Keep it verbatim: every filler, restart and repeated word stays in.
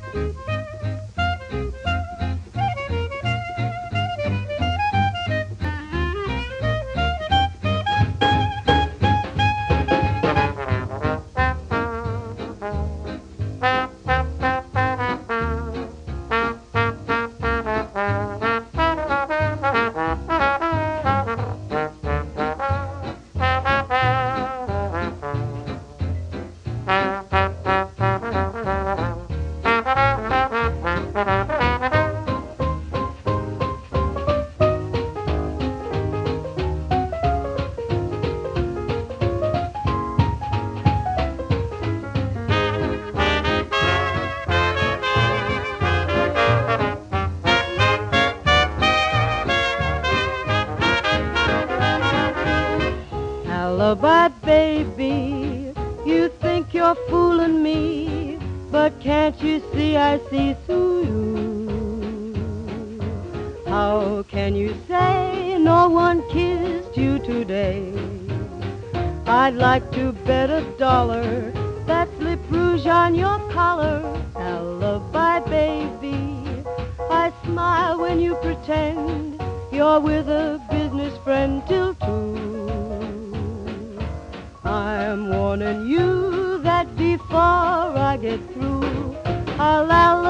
Alibi, baby, you think you're fooling me, but can't you see I see through you? How can you say no one kissed you today? I'd like to bet a dollar that's lip rouge on your collar. Alibi, baby, I smile when you pretend you're with a business friend till two. I'm warning you that before I get through, I'll